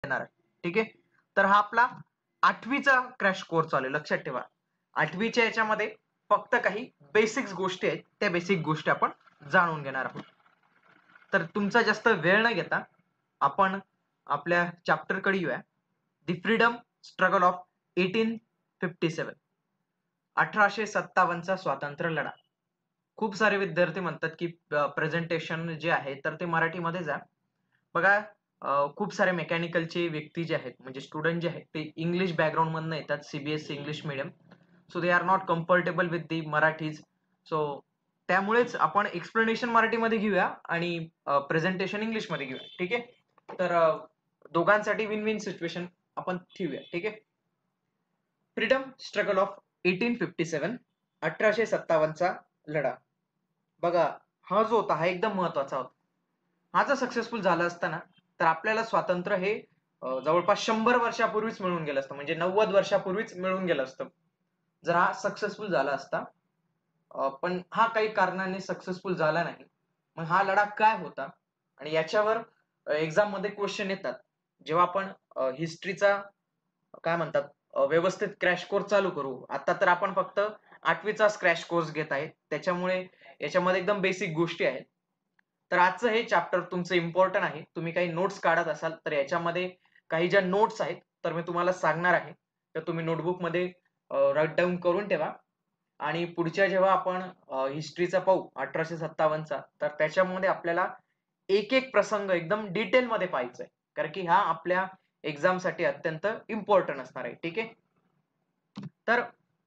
देणार आहे. ठीक आहे, तर हा आपला 8वीचा क्रॅश कोर्स चालू आहे. लक्षात ठेवा, 8वीच्या याच्यामध्ये फक्त काही बेसिक्स गोष्टी आहेत, त्या बेसिक गोष्टी आपण जाणून घेणार आहोत. तर तुमचा जास्त वेळ न घेता आपण आपल्या चॅप्टर कडे येऊया. द फ्रीडम स्ट्रगल ऑफ 1857, 1857चा स्वातंत्र्य लढा. खूप सारे विद्यार्थी म्हणतात की प्रेझेंटेशन जे आहे तर ते मराठीमध्ये जा. बघा, खूप सारे मेकॅनिकलचे व्यक्ती जे आहेत म्हणजे स्टुडंट जे आहेत ते इंग्लिश बॅकग्राऊंड मधून येतात, CBSE English medium. So they are not comfortable with the Marathis. सो त्यामुळेच आपण एक्सप्लेनेशन मराठीमध्ये घेऊया आणि प्रेझेंटेशन इंग्लिश मध्ये घेऊया. ठीक आहे, तर दोघांसाठी विन विन सिच्युएशन आपण ठेवूया. ठीक आहे, फ्रीडम स्ट्रगल ऑफ 1857, 1857चा लढा. बघा, हा जो होता हा एकदम महत्वाचा होता. हा जर सक्सेसफुल झाला असता ना तर आपल्याला स्वातंत्र्य हे जवळपास 100 वर्षापूर्वीच मिळून गेलं असतं, म्हणजे 90 वर्षापूर्वीच मिळून गेलं असतं जर हा सक्सेसफुल झाला असता. पण हा काही कारणाने सक्सेसफुल झाला नाही. मग हा लढा काय होता आणि याच्यावर एक्झाम मध्ये क्वेश्चन येतात. जेव्हा आपण हिस्ट्रीचा काय म्हणतात व्यवस्थित क्रॅश कोर्स चालू करू. आता तर आपण फक्त 8वीचाच क्रॅश कोर्स घेत आहे, त्याच्यामुळे याच्यामध्ये एकदम बेसिक गोष्टी आहेत. तर आजचं हे चॅप्टर तुमचं इम्पॉर्टंट आहे. तुम्ही काही नोट्स काढत असाल तर याच्यामध्ये काही ज्या नोट्स आहेत तर मी तुम्हाला सांगणार आहे, तर तुम्ही नोटबुक मध्ये राईट डाऊन करून ठेवा. आणि पुढच्या जेव्हा आपण हिस्ट्रीचा पाहू 1857चा, तर त्याच्यामध्ये आपल्याला एक एक प्रसंग एकदम डिटेल मध्ये पाहायचा आहे, कारण की हा आपल्या एक्झाम साठी अत्यंत इम्पॉर्टंट असणार आहे. ठीक आहे, तर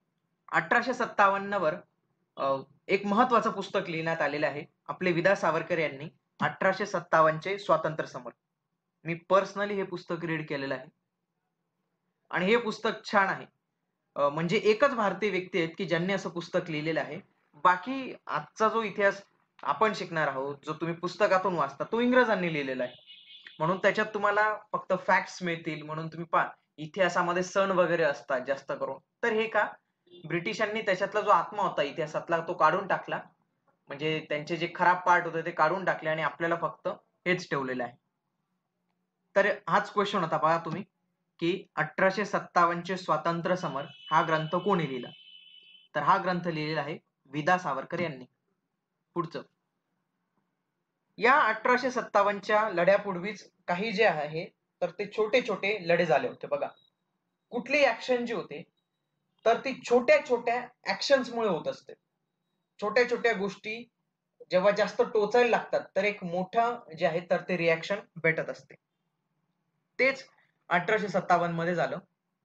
1857 वर एक महत्वाचं पुस्तक लिहिण्यात आलेलं आहे आपले विदा सावरकर यांनी, 1857चे स्वातंत्र्य समर. मी पर्सनली हे पुस्तक रीड केलेलं आहे आणि हे पुस्तक छान आहे. म्हणजे एकच भारतीय व्यक्ती आहेत की ज्यांनी असं पुस्तक लिहिलेलं आहे. बाकी आजचा जो इतिहास आपण शिकणार आहोत, जो तुम्ही पुस्तकातून वाचता, तो इंग्रजांनी लिहिलेला आहे. म्हणून त्याच्यात तुम्हाला फक्त फॅक्ट्स मिळतील. म्हणून तुम्ही पहा, इतिहासामध्ये सण वगैरे असतात जास्त करून. तर हे का, ब्रिटिशांनी त्याच्यातला जो आत्मा होता इतिहासातला तो काढून टाकला, म्हणजे त्यांचे जे खराब पार्ट होते ते काढून टाकले आणि आपल्याला फक्त हेच ठेवलेलं आहे. तर हाच क्वेश्चन होता बघा तुम्ही, की 1857चे स्वातंत्र्य समर हा ग्रंथ कोणी लिहिला. तर हा ग्रंथ लिहिलेला आहे विदा सावरकर यांनी. पुढचं, या 1857च्या लढ्यापूर्वीच काही जे आहे तर ते छोटे छोटे लढे झाले होते. बघा, कुठली ऍक्शन जी होते तर ती छोट्या छोट्या ऍक्शन्स मुळे होत असते. छोट्या छोट्या गोष्टी जेव्हा जास्त टोचायला लागतात तर एक मोठं जे आहे तर ते रिॲक्शन भेटत असते. तेच 1857 मध्ये झालं.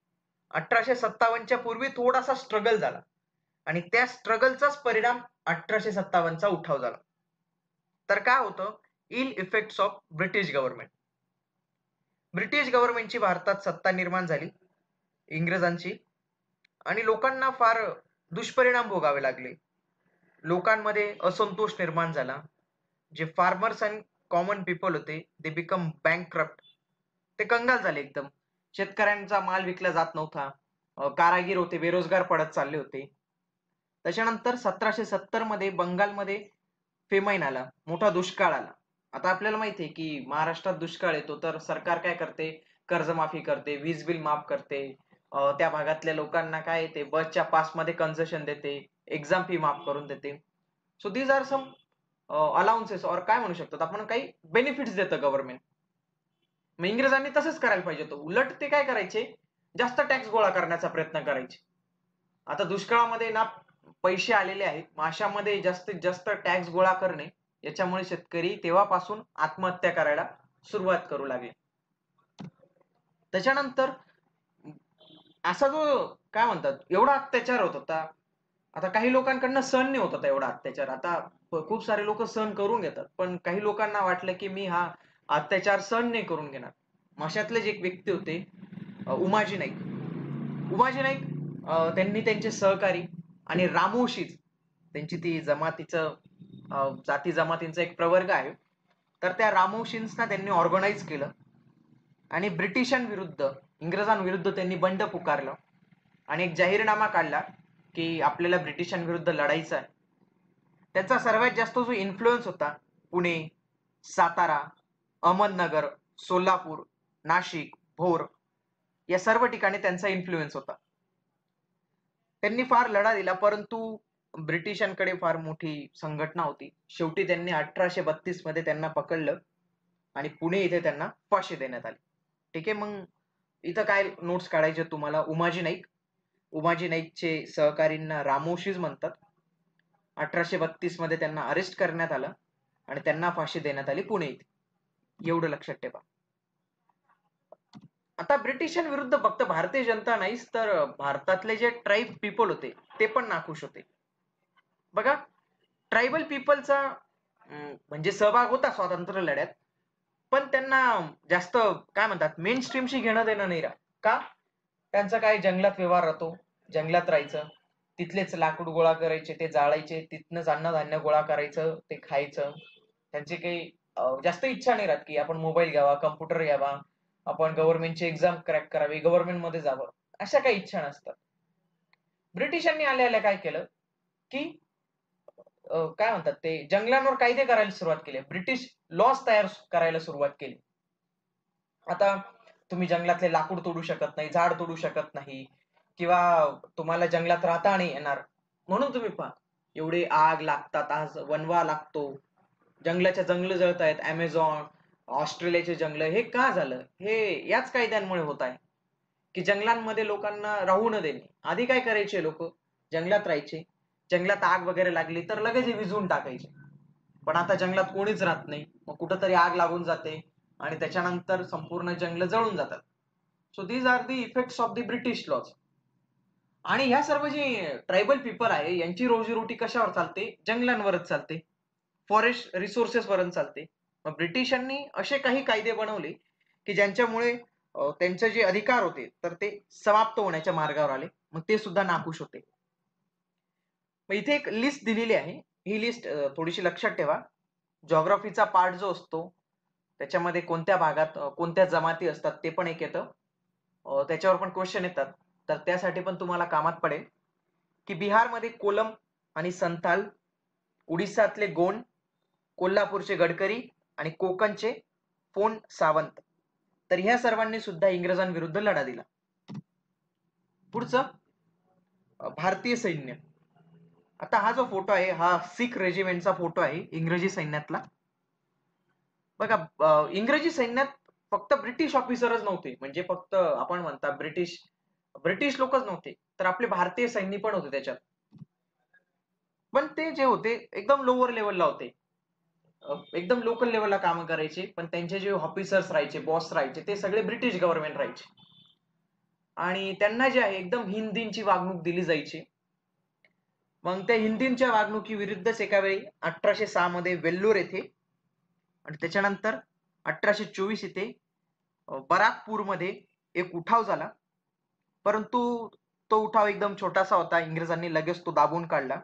1857च्या पूर्वी थोडासा स्ट्रगल झाला आणि त्या स्ट्रगलचाच परिणाम 1857चा उठाव झाला. तर काय होतं, ill effects of British government. British गव्हर्नमेंटची भारतात सत्ता निर्माण झाली इंग्रजांची आणि लोकांना फार दुष्परिणाम भोगावे लागले. लोकांमध्ये असंतोष निर्माण झाला. जे फार्मर्स अँड कॉमन पीपल होते दे बिकम बँकक्रप्ट. ते कंगाल झाले एकदम. शेतकऱ्यांचा माल विकला जात नव्हता. कारागीर होते बेरोजगार पडत चालले होते. त्याच्यानंतर 1770 मध्ये बंगालमध्ये फेमाईन आला, मोठा दुष्काळ आला. आता आपल्याला माहिती आहे की महाराष्ट्रात दुष्काळ येतो तर सरकार काय करते, कर्जमाफी करते, वीज बिल माफ करते, त्या भागातल्या लोकांना काय येते बसच्या पासमध्ये कन्सेशन देते, एक्झाम फी माफ करून देते. So these are some allowances और काय म्हणू शकतात आपण, काही बेनिफिट्स देतं गव्हर्नमेंट. मग इंग्रजांनी तसंच करायला पाहिजे होतं. उलट ते काय करायचे, जास्त टॅक्स गोळा करण्याचा प्रयत्न करायचे. आता दुष्काळामध्ये ना पैसे आलेले आहेत, माशामध्ये जास्तीत जास्त टॅक्स गोळा करणे, याच्यामुळे शेतकरी तेव्हापासून आत्महत्या करायला सुरुवात करू लागले. त्याच्यानंतर असा जो काय म्हणतात एवढा अत्याचार होत होता. आता काही लोकांकडनं सहन नाही होत होता एवढा अत्याचार. आता खूप सारे लोक सहन करून घेतात, पण काही लोकांना वाटलं की मी हा अत्याचार सहन नाही करून घेणार. अशातलेच एक व्यक्ती होते उमाजी नाईक. उमाजी नाईक त्यांनी त्यांचे सहकारी आणि रामोशीज, त्यांची ती जमातीचं जाती जमातींचा एक प्रवर्ग आहे, तर त्या रामोशींना त्यांनी ऑर्गनाइज केलं आणि ब्रिटिशांविरुद्ध इंग्रजांविरुद्ध त्यांनी बंड पुकारलं आणि एक जाहीरनामा काढला की आपल्याला ब्रिटिशांविरुद्ध लढायचं आहे. त्यांचा सर्वात जास्त जो इन्फ्लुएन्स होता पुणे, सातारा, अहमदनगर, सोलापूर, नाशिक भोर या सर्व ठिकाणी त्यांचा इन्फ्लुएन्स होता. त्यांनी फार लढा दिला, परंतु ब्रिटिशांकडे फार मोठी संघटना होती. शेवटी त्यांनी 1832 मध्ये त्यांना पकडलं आणि पुणे इथे त्यांना फाशी देण्यात आली. ठीक आहे, मग इथं काय नोट्स काढायचे तुम्हाला? उमाजी नाईकचे सहकारींना रामोशीच म्हणतात. 1832 मध्ये त्यांना अरेस्ट करण्यात आलं आणि त्यांना फाशी देण्यात आली पुणे इथे. एवढं लक्षात ठेवा. आता ब्रिटिशांविरुद्ध फक्त भारतीय जनता नाहीच, तर भारतातले जे ट्राईब पीपल होते ते पण नाखुश होते. बघा, ट्रायबल पीपलचा म्हणजे सहभाग होता स्वातंत्र्य लढ्यात, पण त्यांना जास्त काय म्हणतात मेन स्ट्रीमशी घेणं देणं नाही राहत. का? त्यांचा काय जंगलात व्यवहार राहतो, जंगलात राहायचं, तिथलेच लाकूड गोळा करायचे, ते जाळायचे, तिथनंच अन्नधान्य गोळा करायचं, ते खायचं. त्यांची काही जास्त इच्छा नाही राहत की आपण मोबाईल घ्यावा, कम्प्युटर घ्यावा, आपण गव्हर्नमेंटची एक्झाम क्रॅक करावी, गव्हर्नमेंट मध्ये जावं, अशा काही इच्छा नसतात. ब्रिटिशांनी आल्या काय केलं की काय म्हणतात ते जंगलांवर कायदे करायला सुरुवात केली. ब्रिटिश लॉज तयार करायला सुरुवात केली. आता तुम्ही जंगलातले लाकूड तोडू शकत नाही, झाड तोडू शकत नाही, किंवा तुम्हाला जंगलात राहता नाही येणार. म्हणून तुम्ही पहा, एवढे आग लागतात, आज वनवा लागतो, जंगलाच्या जंगल जळत आहेत, अमेझॉन, ऑस्ट्रेलियाचे जंगल. हे का झालं? हे याच कायद्यांमुळे होत आहे की जंगलांमध्ये लोकांना राहू न देणे. आधी काय करायचे लोक? जंगलात राहायचे, जंगलात आग वगैरे लागली तर लगेच विझवून टाकायचे. पण आता जंगलात कोणीच राहत नाही, मग कुठंतरी आग लागून जाते आणि त्याच्यानंतर संपूर्ण जंगल जळून जातात. So these are the effects of the British laws. आणि ह्या सर्व जे ट्रायबल पीपल आहे यांची रोजीरोटी कशावर चालते? जंगलांवरच चालते, फॉरेस्ट रिसोर्सेस वरून चालते. मग ब्रिटिशांनी असे काही कायदे बनवले की ज्यांच्यामुळे त्यांचे जे अधिकार होते तर ते समाप्त होण्याच्या मार्गावर आले. मग ते सुद्धा नाखुश होते. मग इथे एक लिस्ट दिलेली आहे, ही लिस्ट थोडीशी लक्षात ठेवा. जॉग्राफीचा पार्ट जो असतो त्याच्यामध्ये कोणत्या भागात कोणत्या जमाती असतात ते पण एक येतं, त्याच्यावर पण क्वेश्चन येतात. तर त्यासाठी पण तुम्हाला कामात पडेल की बिहारमध्ये कोलम आणि संथाल, उडीसातले गोंड, कोल्हापूरचे गडकरी आणि कोकणचे फोन सावंत, तर ह्या सर्वांनी सुद्धा इंग्रजांविरुद्ध लढा दिला. पुढचं भारतीय सैन्य. आता हा जो फोटो आहे हा सिख रेजिमेंटचा फोटो आहे इंग्रजी सैन्यातला. बघा, इंग्रजी सैन्यात फक्त ब्रिटिश ऑफिसरच नव्हते, म्हणजे फक्त आपण म्हणता ब्रिटिश लोकच नव्हते, तर आपले भारतीय सैन्य पण होते त्याच्यात. पण ते जे होते एकदम लोअर लेवलला होते, एकदम लोकल लेवलला काम करायचे. पण त्यांचे जे ऑफिसर्स राहायचे, बॉस राहायचे, ते सगळे ब्रिटिश गव्हर्नमेंट राहायचे आणि त्यांना जे आहे एकदम हिंदींची वागणूक दिली जायची. मग त्या हिंदींच्या वागणुकीविरुद्धच एका वेळी 1806 मध्ये वेल्लोर येथे आणि त्याच्यानंतर 1824 येथे बराकपूरमध्ये एक उठाव झाला. परंतु तो उठाव एकदम छोटासा होता, इंग्रजांनी लगेच तो दाबून काढला.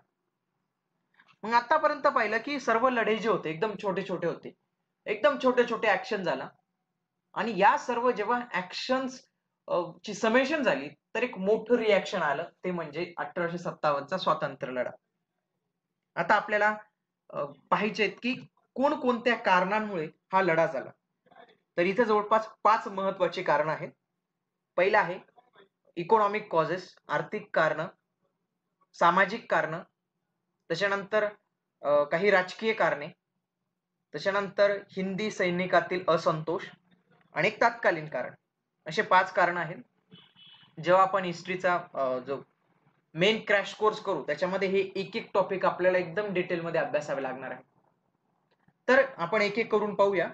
मग आतापर्यंत पाहिलं की सर्व लढे जे होते एकदम छोटे छोटे होते, एकदम छोटे छोटे ऍक्शन झाला. आणि या सर्व जेव्हा ऍक्शन्स ची समेशन झाली तर एक मोठं रिॲक्शन आलं, ते म्हणजे 1857 चा स्वातंत्र्य लढा. आता आपल्याला पाहायचे की कोणकोणत्या कारणांमुळे हा लढा झाला. तर इथे जवळपास 5 महत्वाची कारण आहेत. पहिलं आहे इकॉनॉमिक कॉजेस, आर्थिक कारण, सामाजिक कारण, त्याच्यानंतर काही राजकीय कारणे, त्याच्यानंतर हिंदी सैनिकातील असंतोष आणि एक तात्कालीन कारण. असे 5 कारण आहेत. जेव्हा आपण हिस्ट्रीचा जो मेन क्रॅश कोर्स करू त्याच्यामध्ये हे एक एक टॉपिक आपल्याला एकदम डिटेल मध्ये अभ्यासावे लागणार आहे. तर आपण एक एक करून पाहूया.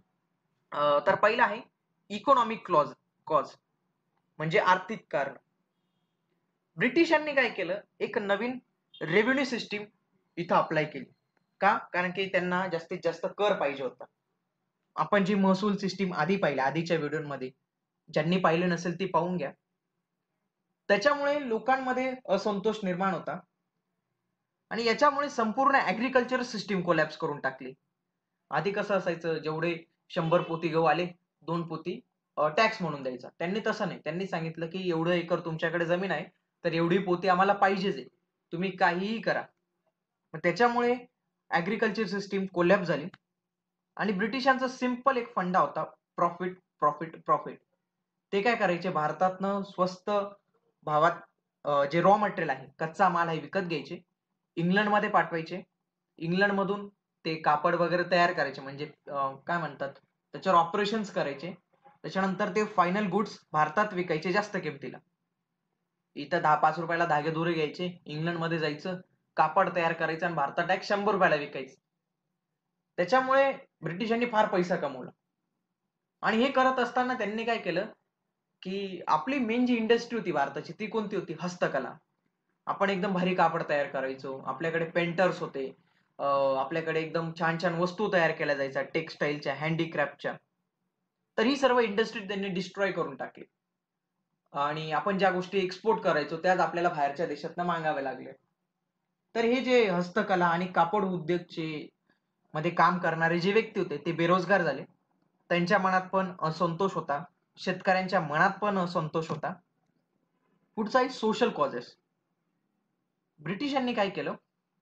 तर पहिला आहे इकॉनॉमिक कॉज म्हणजे आर्थिक कारण. ब्रिटिशांनी काय केलं, एक नवीन रेव्हेन्यू सिस्टीम इथं अप्लाय केली. का? कारण की त्यांना जास्तीत जास्त कर पाहिजे होता. आपण जी महसूल सिस्टीम आधी पाहिली, आधीच्या व्हिडिओमध्ये ज्यांनी पाहिलं नसेल ती पाहून घ्या. त्याच्यामुळे लोकांमध्ये असंतोष निर्माण होता आणि याच्यामुळे संपूर्ण ऍग्रीकल्चर सिस्टीम कोलॅप्स करून टाकली. आधी कसं असायचं, जेवढे 100 पोती गहू आले 2 पोती टॅक्स म्हणून द्यायचा. त्यांनी तसं नाही, त्यांनी सांगितलं की एवढं एकर तुमच्याकडे जमीन आहे तर एवढी पोती आम्हाला पाहिजेच आहे, तुम्ही काहीही करा. मग त्याच्यामुळे ऍग्रीकल्चर सिस्टीम कोलॅप्स झाली आणि ब्रिटिशांचा सिंपल एक फंडा होता, प्रॉफिट प्रॉफिट प्रॉफिट. ते काय करायचे, भारतातनं स्वस्त भावात जे रॉ मटेरियल आहे, कच्चा माल आहे विकत घ्यायचे, इंग्लंडमध्ये पाठवायचे. इंग्लंडमधून ते कापड वगैरे तयार करायचे, म्हणजे काय म्हणतात, त्याच्यावर ऑपरेशन्स करायचे. त्याच्यानंतर ते फायनल गुड्स भारतात विकायचे जास्त किमतीला. इथं 10-5 रुपयाला धागेदोरे घ्यायचे, इंग्लंडमध्ये जायचं, कापड तयार करायचं आणि भारतात डायरेक्ट 100 रुपयाला विकायचं. त्याच्यामुळे ब्रिटिशांनी फार पैसा कमवला. आणि हे करत असताना त्यांनी काय केलं, की आपली मेन जी इंडस्ट्री होती भारताची ती कोणती होती? हस्तकला. आपण एकदम भारी कापड तयार करायचो. आपल्याकडे पेंटर्स होते. आपल्याकडे एकदम छान-छान वस्तू तयार केल्या जायच्या टेक्सटाईलच्या, हँडीक्राफ्टच्या. तर ही सर्व इंडस्ट्री त्यांनी डिस्ट्रॉय करून टाकली. आणि आपण ज्या गोष्टी एक्सपोर्ट करायचो त्याच आपल्याला बाहेरच्या देशातनं मागाव्या लागल्या. तर हे जे हस्तकला आणि कापड उद्योगचे मध्ये काम करणारे जे व्यक्ती होते ते बेरोजगार झाले. त्यांच्या मनात पण असंतोष होता. शेतकऱ्यांच्या मनात पण असंतोष होता. पुढचा आहे सोशल कॉजेस. ब्रिटिशांनी काय केलं,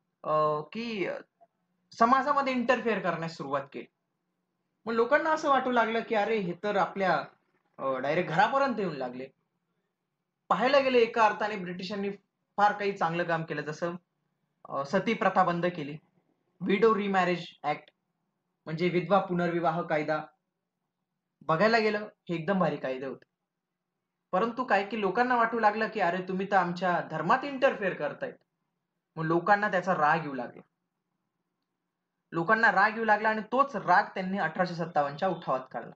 की समाजामध्ये इंटरफेअर करण्यास सुरुवात केली. मग लोकांना असं वाटू लागलं, की अरे हे तर आपल्या डायरेक्ट घरापर्यंत येऊन लागले. पाहायला गेले एका अर्थाने ब्रिटिशांनी फार काही चांगलं काम केलं. जसं सती प्रथा बंद केली. विडो रिमॅरेज ऍक्ट म्हणजे विधवा पुनर्विवाह कायदा. बघायला गेलं हे एकदम भारी कायदे होते. परंतु काय की लोकांना वाटू लागलं, की अरे तुम्ही तर आमच्या धर्मात इंटरफेअर करतायत. मग लोकांना त्याचा राग येऊ लागला. लोकांना राग येऊ लागला आणि तोच राग त्यांनी 1857च्या उठावात काढला.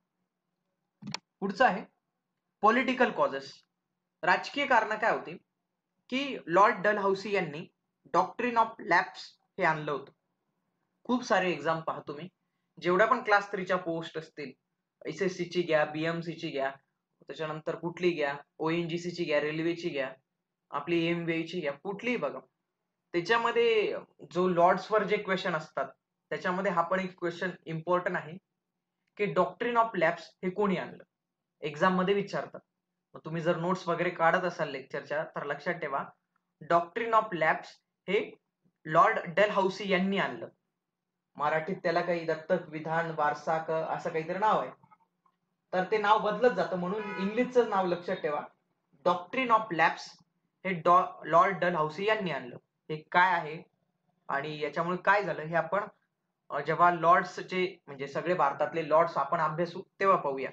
पुढचं आहे पॉलिटिकल कॉजेस. राजकीय कारण काय होती, की लॉर्ड डलहौसी यांनी डॉक्ट्रिन ऑफ लॅप्स हे आणलं होतं. खूप सारे एक्झाम पहा तुम्ही, जेवढ्या पण क्लास 3च्या पोस्ट असतील, SSC ची घ्या, BMC ची घ्या, त्याच्यानंतर कुठली घ्या, ONGC ची घ्या, रेल्वेची घ्या, आपली MBA ची घ्या, कुठलीही बघा. त्याच्यामध्ये जो लॉर्ड्सवर जे क्वेश्चन असतात, त्याच्यामध्ये हा पण एक क्वेश्चन इम्पॉर्टंट आहे, की डॉक्ट्रिन ऑफ लॅप्स हे कोणी आणलं? एक्झाम मध्ये विचारतात. मग तुम्ही जर नोट्स वगैरे काढत असाल लेक्चरच्या तर लक्षात ठेवा, डॉक्ट्रिन ऑफ लॅप्स हे लॉर्ड डलहौसी यांनी आणलं. मराठीत त्याला काही दत्तक विधान वारसा असं काहीतरी नाव आहे. तर ते नाव बदलत जातं, म्हणून इंग्लिशचं नाव लक्षात ठेवा. डॉक्ट्रिन ऑफ लॅप्स हे लॉर्ड डलहौसी यांनी आणलं. हे काय आहे आणि याच्यामुळे काय झालं हे आपण जेव्हा लॉर्ड्सचे म्हणजे सगळे भारतातले लॉर्ड्स आपण अभ्यासू तेव्हा पाहूया.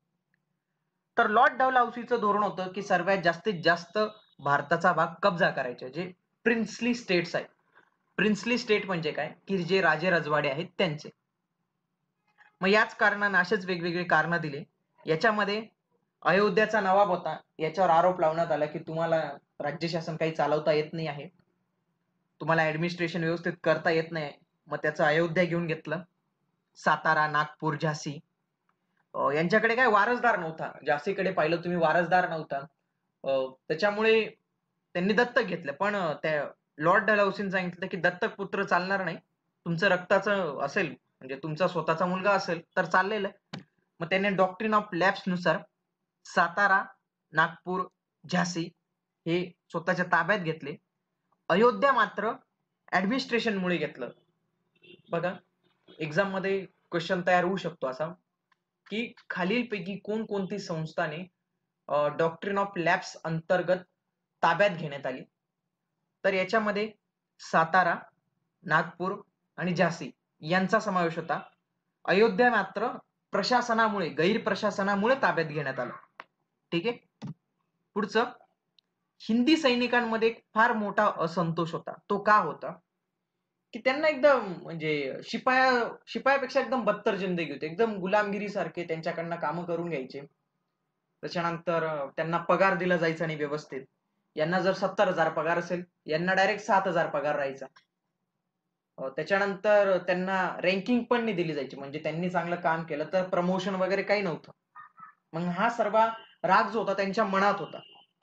तर लॉर्ड डलहौसीचं धोरण होतं, की सर्वात जास्तीत जास्त भारताचा भाग कब्जा करायचे, जे प्रिन्सली स्टेट्स आहेत. प्रिन्सली स्टेट म्हणजे काय, की जे राजे रजवाडे आहेत त्यांचे. मग याच कारणानं असेच वेगवेगळे कारण दिले. याच्यामध्ये अयोध्याचा नवाब होता, याच्यावर आरोप लावण्यात आला, की तुम्हाला राज्य शासन काही चालवता येत नाही आहे. तुम्हाला ऍडमिनिस्ट्रेशन व्यवस्थित करता येत नाही. मग त्याचं अयोध्या घेऊन घेतलं. सातारा, नागपूर, झाशी. यांच्याकडे काय वारसदार नव्हता. झाशीकडे पाहिलं तुम्ही वारसदार नव्हता. त्याच्यामुळे त्यांनी दत्तक घेतलं. पण त्या लॉर्ड डलहौसीने सांगितलं, की दत्तक पुत्र चालणार नाही. तुमचं रक्ताचं असेल म्हणजे तुमचा स्वतःचा मुलगा असेल तर चाललेलं आहे. मग त्याने डॉक्ट्रिन ऑफ लॅप्स नुसार सातारा, नागपूर, झाशी हे स्वतःच्या ताब्यात घेतले. अयोध्या मात्र ऍडमिनिस्ट्रेशनमुळे घेतलं. बघा, एक्झाम मध्ये क्वेश्चन तयार होऊ शकतो असा, की खालीलपैकी कोणकोणती संस्थाने डॉक्ट्रिन ऑफ लॅप्स अंतर्गत ताब्यात घेण्यात आली? तर याच्यामध्ये सातारा, नागपूर आणि झाशी यांचा समावेश होता. अयोध्या मात्र प्रशासनामुळे, गैरप्रशासनामुळे ताब्यात घेण्यात आलं. ठीक आहे. पुढचं, हिंदी सैनिकांमध्ये एक फार मोठा असंतोष होता. तो का होता, की त्यांना एकदम म्हणजे शिपायापेक्षा एकदम बत्तर जिंदगी होती. एकदम गुलामगिरी सारखे त्यांच्याकडनं कामं करून घ्यायचे. त्याच्यानंतर त्यांना पगार दिला जायचा नाही व्यवस्थित. यांना जर 70,000 पगार असेल, यांना डायरेक्ट 7,000 पगार राहायचा. त्याच्यानंतर त्यांना रँकिंग पण नाही दिली जायची, म्हणजे त्यांनी चांगलं काम केलं तर प्रमोशन वगैरे काही नव्हतं. मग हा सर्व राग जो होता त्यांच्या मनात होता.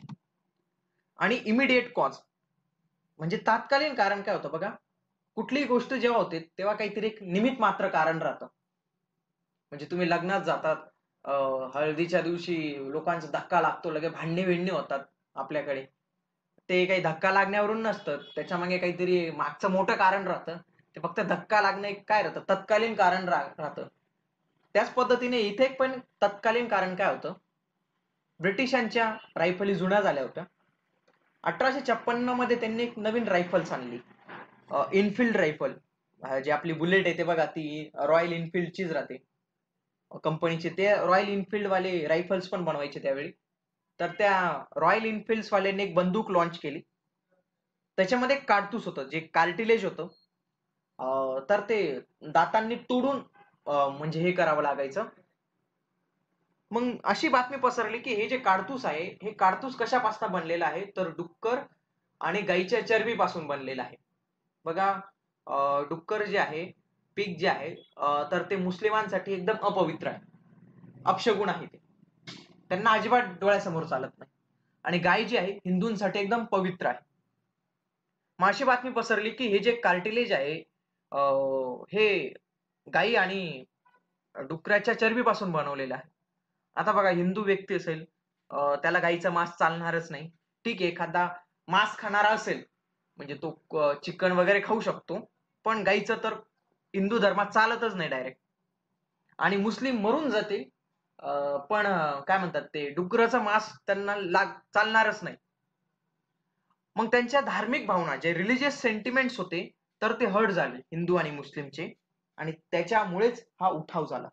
आणि इमिडिएट कॉज म्हणजे तात्कालीन कारण काय होतं बघा, कुठलीही गोष्ट जेव्हा होते तेव्हा काहीतरी एक निमित्त मात्र कारण राहतं. म्हणजे तुम्ही लग्नात जातात, हळदीच्या दिवशी लोकांचा धक्का लागतो, लगे भांडणे भिंडणे होतात आपल्याकडे. ते काही धक्का लागण्यावरून नसतं, त्याच्यामागे काहीतरी मागचं मोठं कारण राहतं. ते फक्त धक्का लागणं एक काय राहतं, तत्कालीन कारण राहतं. त्याच पद्धतीने इथे पण तत्कालीन कारण काय होतं, ब्रिटिशांच्या रायफली जुन्या झाल्या होत्या. 1856 मध्ये त्यांनी एक नवीन रायफल्स आणली, इनफिल्ड रायफल. जी आपली बुलेट आहे ते बघा, ती रॉयल इनफिल्डचीच राहते कंपनीचे. ते रॉयल इनफिल्ड वाले रायफल्स पण बनवायचे त्यावेळी. तर त्या रॉयल इनफिल्ड वाल्यांनी एक बंदूक लॉन्च केली. त्याच्यामध्ये एक काडतूस होतं, जे कार्टिलेज होतं. तर ते दातांनी तोडून म्हणजे हे करावं लागायचं. मग अशी बातमी पसरली की हे जे काडतूस आहे, हे काडतूस कशापासून बनलेलं आहे, तर डुक्कर आणि गाईच्या चरबीपासून बनलेलं आहे. बघा, डुक्कर जे आहे, पीक जे आहे, तर ते मुस्लिमांसाठी एकदम अपवित्र आहे, अपशगुन आहे ते. त्यांना अजिबात डोळ्यासमोर चालत नाही. आणि गाय जी आहे हिंदूंसाठी एकदम पवित्र आहे. मग अशी बातमी पसरली की हे जे कार्टिलेज आहे, हे गाई आणि डुकराच्या चरबीपासून बनवलेलं आहे. आता बघा, हिंदू व्यक्ती असेल, त्याला गाईचं मांस चालणारच नाही. ठीक आहे, एखादा मांस खाणारा असेल म्हणजे तो चिकन वगैरे खाऊ शकतो, पण गाईचं तर हिंदू धर्मात चालतच नाही डायरेक्ट. आणि मुस्लिम मरून जातील, पण काय म्हणतात ते, डुकराचं मांस त्यांना चालणारच नाही. मग त्यांच्या धार्मिक भावना, जे रिलिजियस सेंटिमेंट्स होते, तर ते हर्ट झाले हिंदू आणि मुस्लिमचे. आणि त्याच्यामुळेच हा उठाव झाला.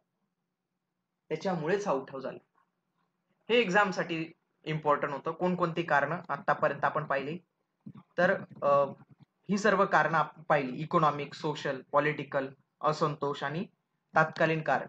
हे एक्झामसाठी इम्पॉर्टंट होतं. कोणकोणती कारणं आतापर्यंत आपण पाहिली, तर ही सर्व कारणं आपण पाहिली: इकॉनॉमिक, सोशल, पॉलिटिकल, असंतोष आणि तात्कालीन कारण.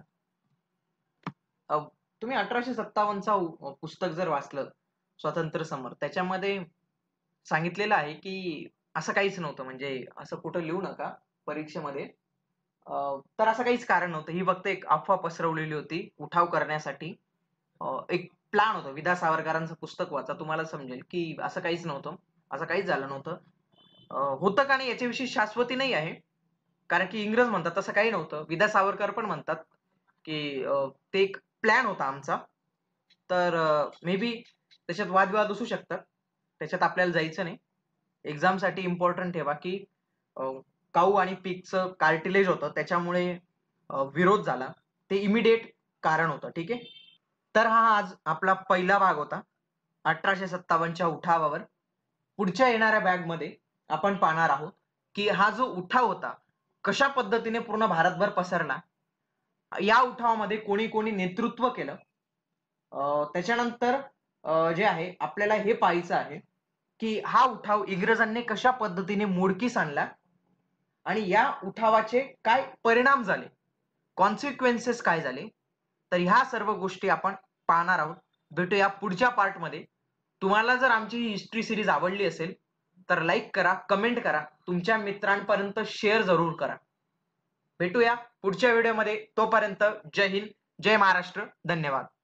तुम्ही 1857चा पुस्तक जर वाचलं, स्वातंत्र्य समर, त्याच्यामध्ये सांगितलेलं आहे की असं काहीच नव्हतं, म्हणजे असं कुठं लिहू नका परीक्षेमध्ये. तर असं काहीच कारण नव्हतं. ही फक्त एक अफवा पसरवलेली होती उठाव करण्यासाठी. एक प्लॅन होतं. विदा सावरकरांचं पुस्तक वाचा, तुम्हाला समजेल की असं काहीच नव्हतं. असं काहीच झालं नव्हतं. होतं का नाही याच्याविषयी शाश्वती नाही आहे. कारण की इंग्रज म्हणतात तसं काही नव्हतं. विदा सावरकर पण म्हणतात की ते एक प्लॅन होता आमचा. तर मे बी त्याच्यात वादविवाद असू शकतात. त्याच्यात आपल्याला जायचं नाही. एक्झामसाठी इम्पॉर्टंट ठेवा की काऊ आणि पीकचं कार्टिलेज होतं, त्याच्यामुळे विरोध झाला. ते इमिडिएट कारण होतं. ठीक आहे. तर हा आज आपला पहिला भाग होता 1857च्या उठावावर. पुढच्या येणाऱ्या बॅगमध्ये आपण पाहणार आहोत की हा जो उठाव होता कशा पद्धतीने पूर्ण भारतभर पसरला, या उठावामध्ये कोणी कोणी नेतृत्व केलं. त्याच्यानंतर जे आहे आपल्याला हे पाहायचं आहे की हा उठाव इंग्रजांनी कशा पद्धतीने मोडकीस आणला आणि या उठावाचे काय परिणाम झाले, कॉन्सिक्वेन्सेस काय झाले. तर ह्या सर्व गोष्टी आपण पाहणार आहोत. भेटूया पुढच्या पार्टमध्ये. तुम्हाला जर आमची ही हिस्ट्री सिरीज आवडली असेल तर लाईक करा, कमेंट करा, तुमच्या मित्रांपर्यंत शेअर जरूर करा. भेटूया पुढच्या व्हिडिओमध्ये. तोपर्यंत जय हिंद, जय महाराष्ट्र, धन्यवाद.